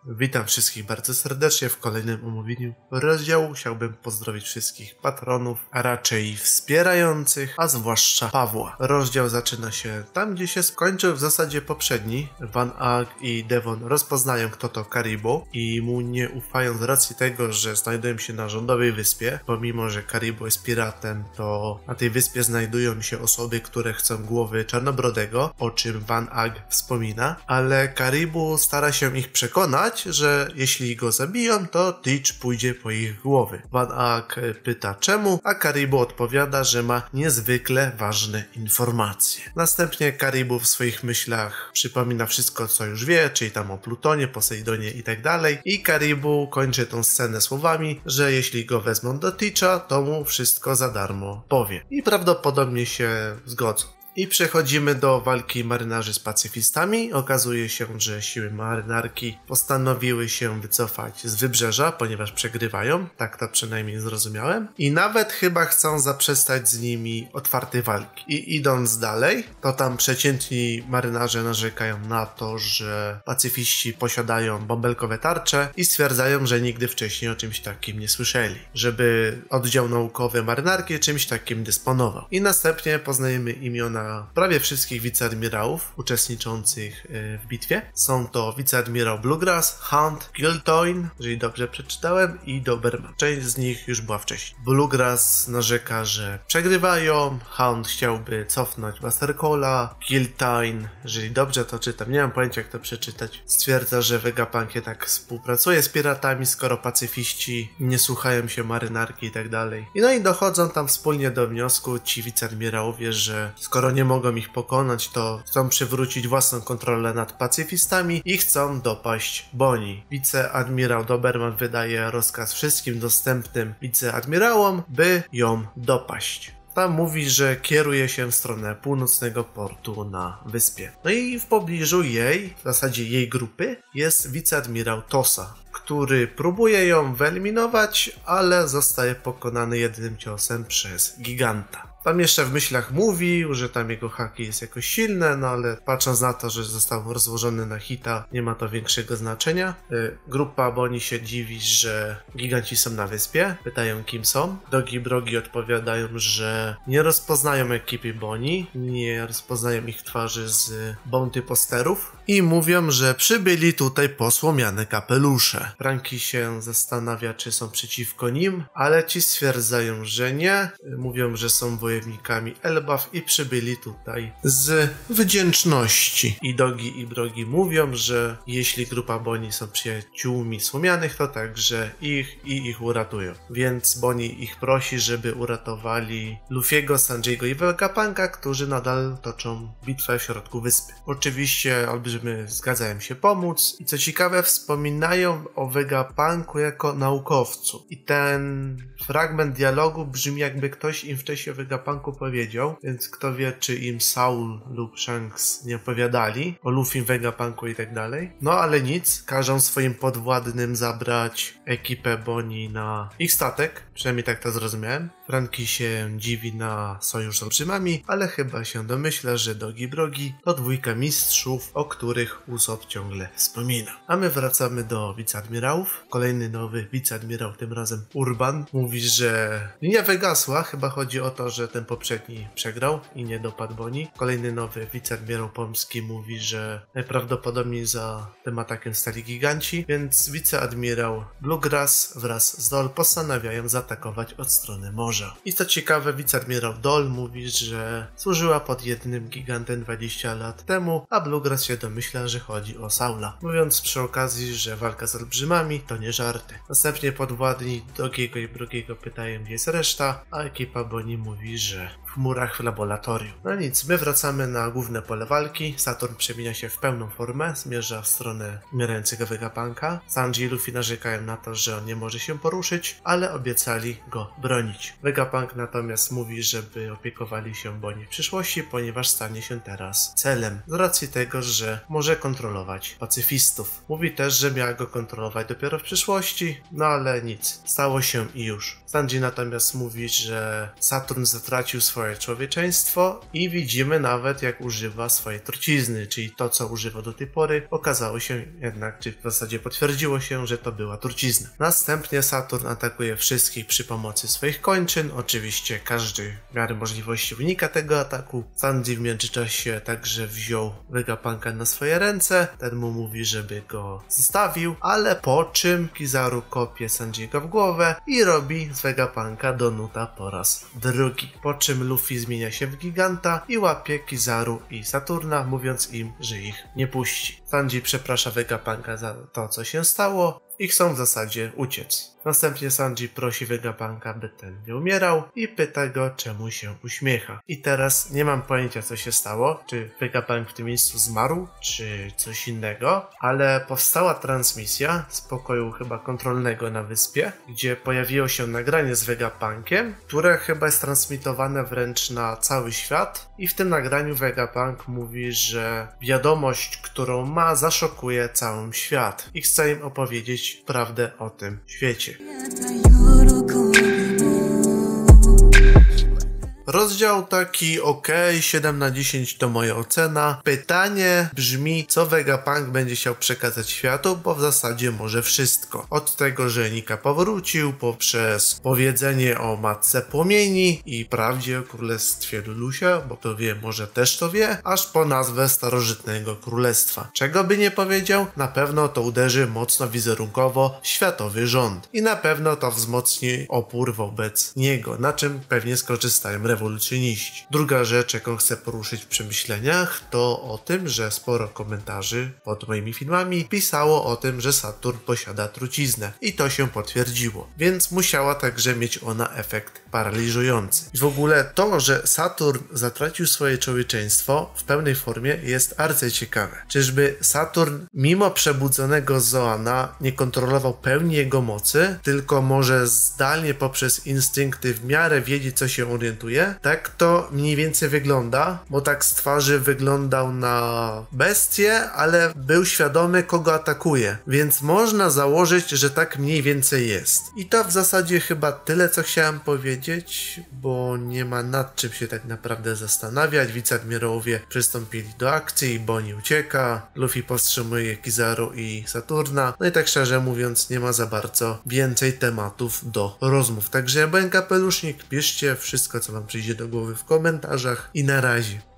Witam wszystkich bardzo serdecznie w kolejnym omówieniu rozdziału. Chciałbym pozdrowić wszystkich patronów, a raczej wspierających, a zwłaszcza Pawła. Rozdział zaczyna się tam, gdzie się skończył w zasadzie poprzedni. Van Ag i Devon rozpoznają, kto to Caribou i mu nie ufają z racji tego, że znajdują się na rządowej wyspie. Pomimo, że Caribou jest piratem, to na tej wyspie znajdują się osoby, które chcą głowy Czarnobrodego, o czym Van Ag wspomina, ale Caribou stara się ich przekonać, że jeśli go zabiją, to Teach pójdzie po ich głowy. Van Ag pyta czemu, a Caribou odpowiada, że ma niezwykle ważne informacje. Następnie Caribou w swoich myślach przypomina wszystko, co już wie, czyli tam o Plutonie, Posejdonie i tak dalej. I Caribou kończy tą scenę słowami, że jeśli go wezmą do Teacha, to mu wszystko za darmo powie. I prawdopodobnie się zgodzą. I przechodzimy do walki marynarzy z pacyfistami. Okazuje się, że siły marynarki postanowiły się wycofać z wybrzeża, ponieważ przegrywają. Tak to przynajmniej zrozumiałem. I nawet chyba chcą zaprzestać z nimi otwartej walki. I idąc dalej, to tam przeciętni marynarze narzekają na to, że pacyfiści posiadają bąbelkowe tarcze i stwierdzają, że nigdy wcześniej o czymś takim nie słyszeli. Żeby oddział naukowy marynarki czymś takim dysponował. I następnie poznajemy imiona prawie wszystkich wiceadmirałów uczestniczących w bitwie. Są to wiceadmirał Bluegrass, Hunt, Giltoin, jeżeli dobrze przeczytałem, i Doberman. Część z nich już była wcześniej. Bluegrass narzeka, że przegrywają, Hunt chciałby cofnąć Master Cola, Giltoin, jeżeli dobrze to czytam, nie mam pojęcia jak to przeczytać, stwierdza, że Vegapunk tak współpracuje z piratami, skoro pacyfiści nie słuchają się marynarki i tak dalej. No i dochodzą tam wspólnie do wniosku ci wiceadmirałowie, że skoro nie mogą ich pokonać, to chcą przywrócić własną kontrolę nad pacyfistami i chcą dopaść Bonnie. Wiceadmirał Doberman wydaje rozkaz wszystkim dostępnym wiceadmirałom, by ją dopaść. Tam mówi, że kieruje się w stronę północnego portu na wyspie. No i w pobliżu jej, w zasadzie jej grupy, jest wiceadmirał Tosa, który próbuje ją wyeliminować, ale zostaje pokonany jednym ciosem przez giganta. Tam jeszcze w myślach mówił, że tam jego haki jest jakoś silne, no ale patrząc na to, że został rozłożony na hita, nie ma to większego znaczenia. Grupa Bonnie się dziwi, że giganci są na wyspie. Pytają, kim są. Dogi Brogi odpowiadają, że nie rozpoznają ekipy Bonnie, nie rozpoznają ich twarzy z bounty posterów i mówią, że przybyli tutaj po słomiane kapelusze. Frankie się zastanawia, czy są przeciwko nim, ale ci stwierdzają, że nie. Mówią, że są wojownikami Elbaf i przybyli tutaj z wdzięczności. I Dogi i Brogi mówią, że jeśli grupa Bonnie są przyjaciółmi słomianych, to także ich uratują. Więc Bonnie ich prosi, żeby uratowali Luffy'ego, Sanjiego i Vegapunka, którzy nadal toczą bitwę w środku wyspy. Oczywiście olbrzymy zgadzają się pomóc i co ciekawe wspominają o Vegapunku jako naukowcu. I ten fragment dialogu brzmi, jakby ktoś im wcześniej o Vegapunku powiedział, więc kto wie, czy im Saul lub Shanks nie opowiadali o Luffy, Vegapunku i tak dalej. No ale nic, każą swoim podwładnym zabrać ekipę Bonnie na ich statek, przynajmniej tak to zrozumiałem. Frankie się dziwi na sojusz z olbrzymami, ale chyba się domyśla, że Dogi Brogi to dwójka mistrzów, o których Usopp ciągle wspomina. A my wracamy do wiceadmirałów. Kolejny nowy wiceadmirał, tym razem Urban, mówi, że linia wygasła. Chyba chodzi o to, że ten poprzedni przegrał i nie dopadł Bonnie. Kolejny nowy wiceadmirał Pomski mówi, że najprawdopodobniej za tym atakiem stali giganci, więc wiceadmirał Bluegrass wraz z Dol postanawiają zaatakować od strony morza. I co ciekawe, wiceadmirał Dol mówi, że służyła pod jednym gigantem 20 lat temu, a Bluegrass się domyśla, że chodzi o Saula, mówiąc przy okazji, że walka z olbrzymami to nie żarty. Następnie podwładni Dogiego i Brogiego pytają, gdzie jest reszta, a ekipa Bonnie mówi, że w murach w laboratorium. No nic, my wracamy na główne pole walki. Saturn przemienia się w pełną formę, zmierza w stronę umierającego Vegapunka. Sanji i Luffy narzekają na to, że on nie może się poruszyć, ale obiecali go bronić. Vegapunk natomiast mówi, żeby opiekowali się Bonnie w przyszłości, ponieważ stanie się teraz celem, z racji tego, że może kontrolować pacyfistów. Mówi też, że miała go kontrolować dopiero w przyszłości, no ale nic, stało się i już. Sanji natomiast mówi, że Saturn zatracił swoją swoje człowieczeństwo i widzimy nawet, jak używa swojej trucizny, czyli to, co używa do tej pory, okazało się jednak, czy w zasadzie potwierdziło się, że to była trucizna. Następnie Saturn atakuje wszystkich przy pomocy swoich kończyn. Oczywiście każdy w miarę możliwości unika tego ataku. Sanji w międzyczasie także wziął Vegapunka na swoje ręce. Ten mu mówi, żeby go zostawił, ale po czym Kizaru kopie Sanjiego w głowę i robi z Vegapunka Donuta po raz drugi. Po czym Luffy zmienia się w giganta i łapie Kizaru i Saturna, mówiąc im, że ich nie puści. Sanji przeprasza Vegapunka za to, co się stało i chcą w zasadzie uciec. Następnie Sanji prosi Vegapunka, by ten nie umierał i pyta go, czemu się uśmiecha. I teraz nie mam pojęcia, co się stało, czy Vegapunk w tym miejscu zmarł, czy coś innego, ale powstała transmisja z pokoju chyba kontrolnego na wyspie, gdzie pojawiło się nagranie z Vegapunkiem, które chyba jest transmitowane wręcz na cały świat i w tym nagraniu Vegapunk mówi, że wiadomość, którą ma, zaszokuje cały świat i chce im opowiedzieć prawdę o tym świecie. Rozdział taki ok, 7 na 10 to moja ocena. Pytanie brzmi, co Vegapunk będzie chciał przekazać światu, bo w zasadzie może wszystko. Od tego, że Nika powrócił, poprzez powiedzenie o Matce Płomieni i prawdzie o Królestwie Lulusia, bo kto wie, może też to wie, aż po nazwę starożytnego królestwa. Czego by nie powiedział, na pewno to uderzy mocno wizerunkowo w światowy rząd. I na pewno to wzmocni opór wobec niego, na czym pewnie skorzystają rewolucjoniści. Druga rzecz, jaką chcę poruszyć w przemyśleniach, to o tym, że sporo komentarzy pod moimi filmami pisało o tym, że Saturn posiada truciznę i to się potwierdziło, więc musiała także mieć ona efekt paraliżujący. I w ogóle to, że Saturn zatracił swoje człowieczeństwo w pełnej formie jest arcyciekawe. Czyżby Saturn mimo przebudzonego Zoana nie kontrolował pełni jego mocy, tylko może zdalnie poprzez instynkty w miarę wiedzieć, co się orientuje? Tak to mniej więcej wygląda, bo tak z twarzy wyglądał na bestię, ale był świadomy, kogo atakuje, więc można założyć, że tak mniej więcej jest. I to w zasadzie chyba tyle, co chciałem powiedzieć, bo nie ma nad czym się tak naprawdę zastanawiać. Wiceadmirałowie przystąpili do akcji, Bonnie ucieka, Luffy powstrzymuje Kizaru i Saturna, no i tak szczerze mówiąc nie ma za bardzo więcej tematów do rozmów. Także ja byłem Kapelusznik, piszcie wszystko, co wam przyjdzie do głowy w komentarzach i na razie.